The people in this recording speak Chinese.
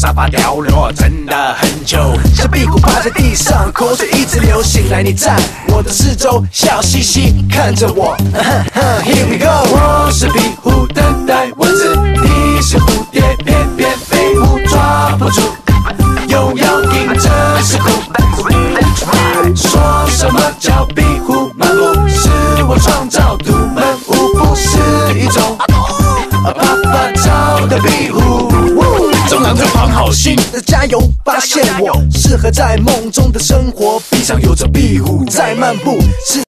沙发掉落真的很久。小壁虎趴在地上，口水一直流，醒来你在我的四周，笑嘻嘻看着我。Here we go， 我是壁虎等待蚊子，你是蝴蝶，偏偏壁虎抓不住，又要硬着是苦。说什么叫壁虎漫步？是我创造独门舞，不是一种啪啪照的壁虎。中郎这放好心，加油！发现我适合在梦中的生活，壁上有着壁虎在漫步。是